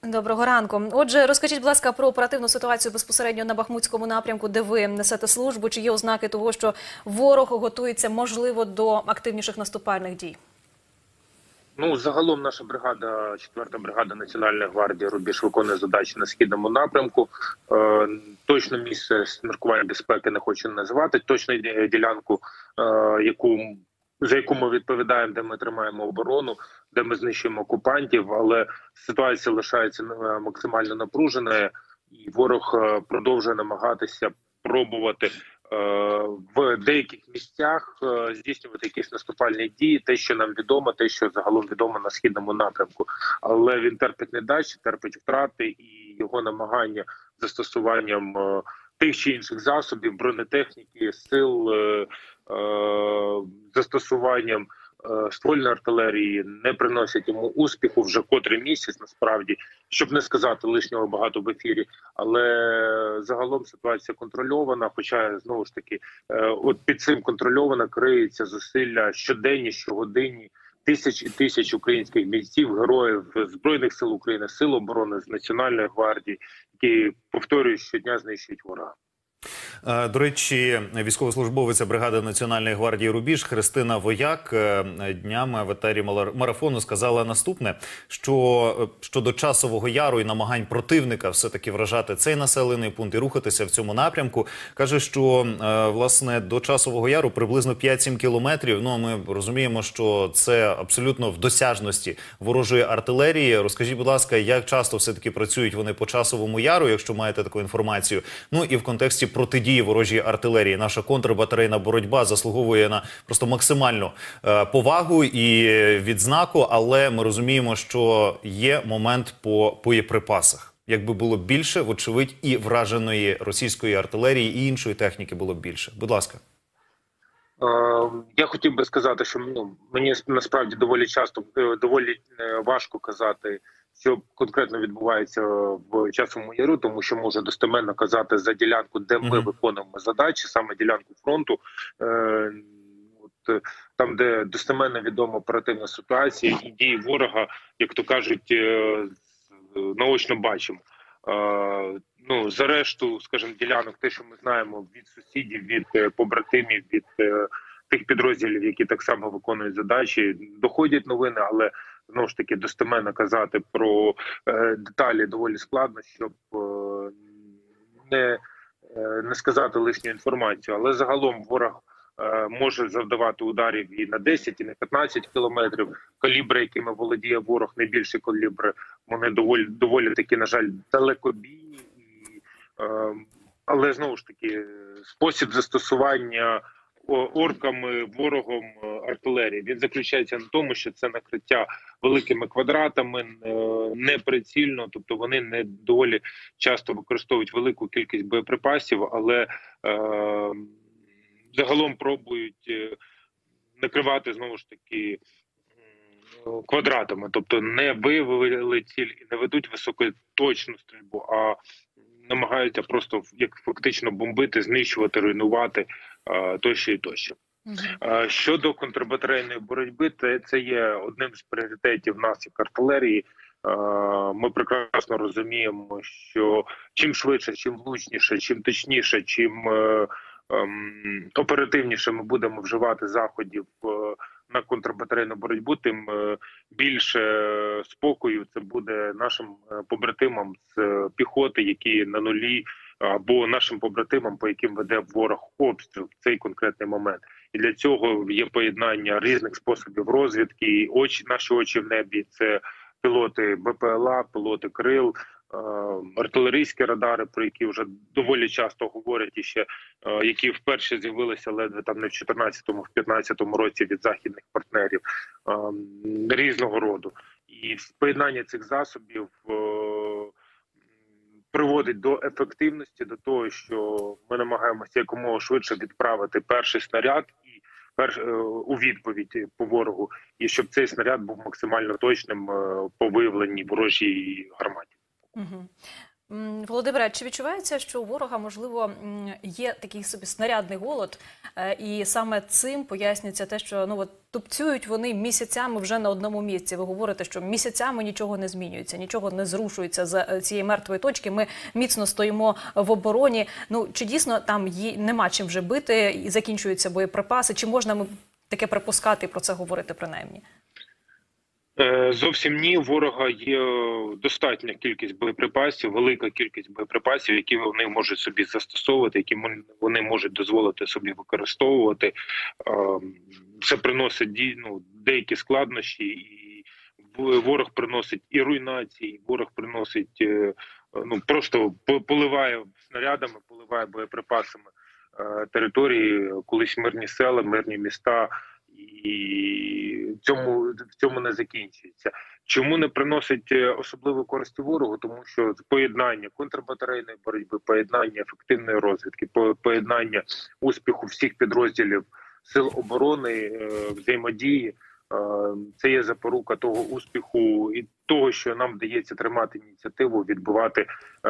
Доброго ранку. Отже, розкажіть, будь ласка, про оперативну ситуацію безпосередньо на Бахмутському напрямку, де ви несете службу. Чи є ознаки того, що ворог готується, можливо, до активніших наступальних дій? Ну, загалом наша бригада, 4-та бригада Національної гвардії «Рубіж» виконує задачі на східному напрямку. Точно місце міркувань безпеки не хочу називати. Точну ділянку, за яку ми відповідаємо, де ми тримаємо оборону, де ми знищуємо окупантів, але ситуація лишається максимально напруженою, і ворог продовжує намагатися пробувати в деяких місцях здійснювати якісь наступальні дії, те, що нам відомо, те, що загалом відомо на східному напрямку. Але він терпить недачі, терпить втрати, і його намагання застосуванням тих чи інших засобів, бронетехніки, сил, застосуванням ствольної артилерії не приносять йому успіху вже котрий місяць, насправді, щоб не сказати лишнього багато в ефірі, але загалом ситуація контрольована, хоча, знову ж таки, от під цим контрольовано криється зусилля щоденні, щогодинні, тисяч і тисяч українських бійців, героїв Збройних сил України, Сил оборони, з Національної гвардії, які, повторюю, щодня знищують ворога. До речі, військовослужбовиця бригади Національної гвардії «Рубіж» Христина Вояк днями в етері марафону сказала наступне, що щодо Часового Яру і намагань противника все-таки вражати цей населений пункт і рухатися в цьому напрямку. Каже, що, власне, до Часового Яру приблизно 5-7 кілометрів. Ну, ми розуміємо, що це абсолютно в досяжності ворожої артилерії. Розкажіть, будь ласка, як часто все-таки працюють вони по Часовому Яру, якщо маєте таку інформацію? Ну, і в контексті протидії ворожій артилерії. Наша контрбатарейна боротьба заслуговує на просто максимальну повагу і відзнаку, але ми розуміємо, що є момент по боєприпасах. Якби було більше, вочевидь, і враженої російської артилерії, і іншої техніки було б більше. Будь ласка. Я хотів би сказати, що мені насправді доволі важко казати, що конкретно відбувається в Часовому Яру, тому що можу достеменно казати за ділянку, де ми виконуємо задачі, саме ділянку фронту, там, де достеменно відома оперативна ситуація і дії ворога, як то кажуть, наочно бачимо. За решту, скажімо, ділянок, те, що ми знаємо від сусідів, від побратимів, від тих підрозділів, які так само виконують задачі, доходять новини, але знову ж таки достеменно казати про деталі доволі складно, щоб не сказати лишню інформацію. Але загалом ворог може завдавати ударів і на 10, і на 15 кілометрів. Калібри, якими володіє ворог, найбільші калібри, вони доволі таки, на жаль, далекобійні. Але знову ж таки, спосіб застосування орками, ворогом артилерії, він заключається на тому, що це накриття великими квадратами, неприцільно, тобто вони не доволі часто використовують велику кількість боєприпасів, але загалом пробують накривати, знову ж таки, квадратами, тобто не виявили ціль і не ведуть високоточну стрільбу, а намагаються просто як фактично бомбити, знищувати, руйнувати тощо і тощо. Щодо контрбатарейної боротьби, це є одним з пріоритетів нас як артилерії. Ми прекрасно розуміємо, що чим швидше, чим влучніше, чим точніше, чим оперативніше ми будемо вживати заходів на контрбатарейну боротьбу, тим більше спокою це буде нашим побратимам з піхоти, які на нулі, або нашим побратимам, по яким веде ворог обстріл в цей конкретний момент. І для цього є поєднання різних способів розвідки, наші очі в небі – це пілоти БПЛА, пілоти крил, артилерійські радари, про які вже доволі часто говорять, і ще які вперше з'явилися ледве там не в 14-му, в 15-му році від західних партнерів різного роду. І поєднання цих засобів приводить до ефективності, до того, що ми намагаємося якомога швидше відправити перший снаряд у відповідь по ворогу, і щоб цей снаряд був максимально точним по виявленні ворожій гарматі. Володимире, чи відчувається, що у ворога, можливо, є такий собі снарядний голод, і саме цим пояснюється те, що тупцюють вони місяцями вже на одному місці. Ви говорите, що місяцями нічого не змінюється, нічого не зрушується з цієї мертвої точки. Ми міцно стоїмо в обороні. Чи дійсно там нема чим вже бити і закінчуються боєприпаси? Чи можна таке припускати і про це говорити принаймні? Зовсім ні. У ворога є достатня кількість боєприпасів, велика кількість боєприпасів, які вони можуть собі застосовувати, які вони можуть дозволити собі використовувати. Це приносить деякі складнощі, і ворог приносить і руйнації, ворог приносить, просто поливає снарядами, поливає боєприпасами території, колись мирні села, мирні міста. І в цьому не закінчується. Чому не приносить особливої користі ворогу? Тому що поєднання контрбатарейної боротьби, поєднання ефективної розвідки, поєднання успіху всіх підрозділів сил оборони, взаємодії – це є запорука того успіху і того, що нам вдається тримати ініціативу, відбувати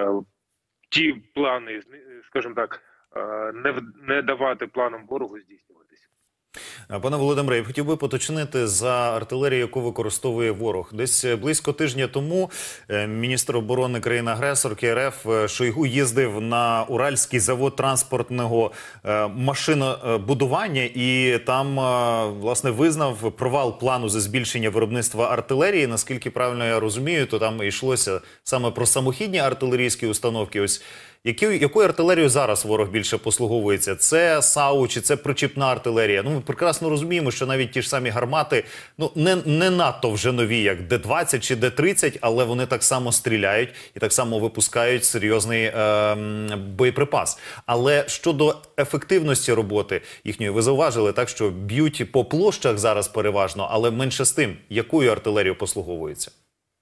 ті плани, скажімо так, не давати планам ворогу здійснюватися. Пане Володимире, я хотів би поточнити за артилерію, яку використовує ворог. Десь близько тижня тому міністр оборони країни-агресорки РФ Шойгу їздив на Уральський завод транспортного машинобудування і там, власне, визнав провал плану за збільшення виробництва артилерії. Наскільки правильно я розумію, то там йшлося саме про самохідні артилерійські установки. Ось якою артилерією зараз ворог більше послуговується? Це САУ чи це причіпна артилерія? Ми прекрасно розуміємо, що навіть ті ж самі гармати не надто вже нові, як Д-20 чи Д-30, але вони так само стріляють і так само випускають серйозний боєприпас. Але щодо ефективності роботи їхньої, ви зауважили, так, що б'ють по площах зараз переважно, але менше з тим, якою артилерією послуговується?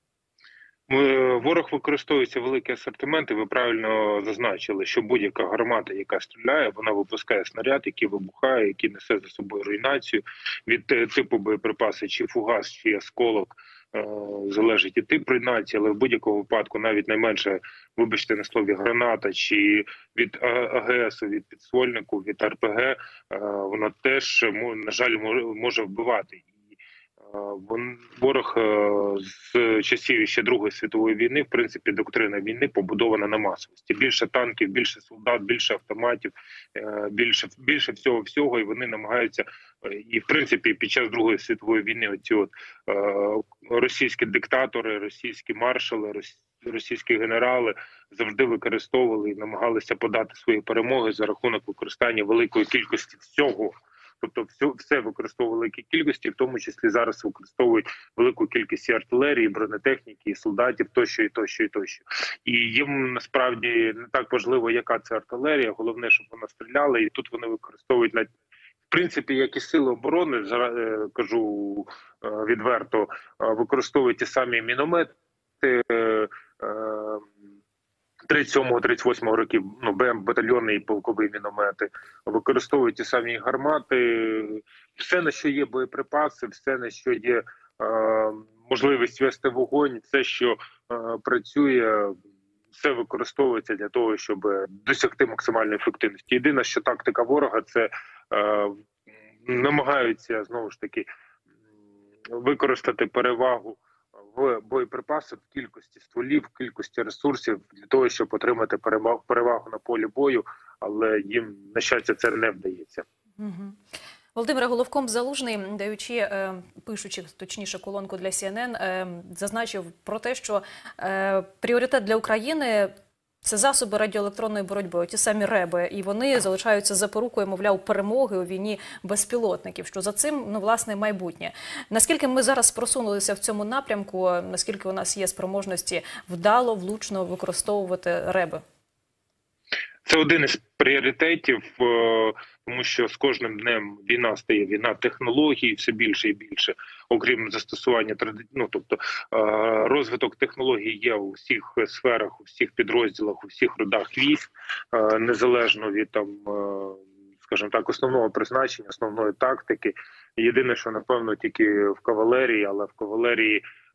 Ворог використовується великий асортимент, і ви правильно зазначили, що будь-яка гармата, яка стріляє, вона випускає снаряд, який вибухає, який несе за собою руйнацію. Від типу боєприпаси, чи фугас, чи осколок, залежить і тип руйнації, але в будь-якому випадку навіть найменше, вибачте на слові, граната, чи від АГС, від підствольнику, від РПГ, вона теж, на жаль, може вбивати. Ворог з часів ще Другої світової війни, в принципі, доктрина війни побудована на масовості. Більше танків, більше солдат, більше автоматів, більше всього, і вони намагаються, і в принципі під час Другої світової війни оці російські диктатори, російські маршали, російські генерали завжди використовували і намагалися подати свої перемоги за рахунок використання великої кількості всього. Тобто все використовували великій кількості, в тому числі зараз використовують велику кількість і артилерії, бронетехніки, і солдатів, тощо, і тощо, і тощо. І їм насправді не так важливо, яка це артилерія, головне, щоб вона стріляла, і тут вони використовують, в принципі, як і сили оборони, кажу відверто, використовують ті самі міномети, 37-38 років, БМ-батальйонні і полкові міномети, використовують ті самі гармати, все, на що є боєприпаси, все, на що є можливість вести вогонь, все, що працює, все використовується для того, щоб досягти максимальної ефективності. Єдине, що тактика ворога – це намагаються, знову ж таки, використати перевагу в боєприпасах, в кількості стволів, в кількості ресурсів для того, щоб отримати перевагу на полі бою, але їм, на щастя, це не вдається. Володимире, головком Залужний, пишучи, точніше, колонку для CNN, зазначив про те, що пріоритет для України – це засоби радіоелектронної боротьби, ті самі РЕБи, і вони залишаються запорукою, мовляв, перемоги у війні безпілотників, що за цим, власне, майбутнє. Наскільки ми зараз просунулися в цьому напрямку, наскільки у нас є спроможності вдало, влучно використовувати РЕБи? Це один із пріоритетів, тому що з кожним днем війна стає, війна технологій, все більше і більше, окрім застосування, тобто розвиток технологій є у всіх сферах, у всіх підрозділах, у всіх родах військ, незалежно від скажімо так, основного призначення, основної тактики. Єдине, що, напевно, тільки в кавалерії, але в кавалерії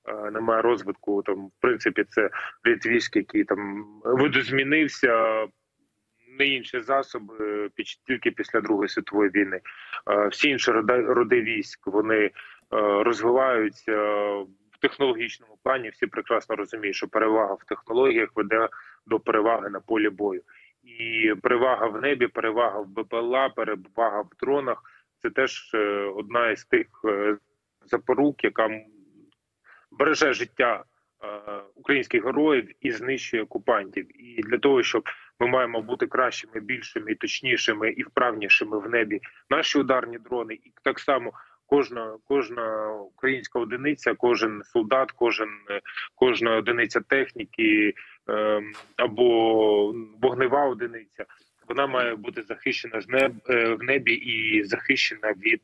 немає розвитку. Там, в принципі, це рід військ, який там видозмінився, не інші засоби тільки після Другої світової війни. Всі інші роди військ, вони розвиваються в технологічному плані. Всі прекрасно розуміють, що перевага в технологіях веде до переваги на полі бою. І перевага в небі, перевага в БПЛА, перевага в дронах – це теж одна із тих запорук, яка береже життя українських героїв і знищує окупантів. І для того, щоб ми маємо бути кращими, більшими, і точнішими і вправнішими в небі наші ударні дрони, і так само кожна українська одиниця, кожен солдат, кожна одиниця техніки або вогнева одиниця, вона має бути захищена в небі і захищена від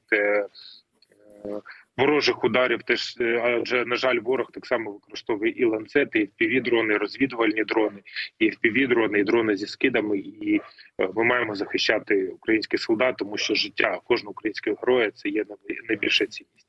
ворожих ударів. Теж, адже, на жаль, ворог так само використовує і ланцети, і FPV-дрони, розвідувальні дрони, і FPV-дрони, і дрони зі скидами. І ми маємо захищати українських солдат, тому що життя кожного українського героя – це є найбільша цінність.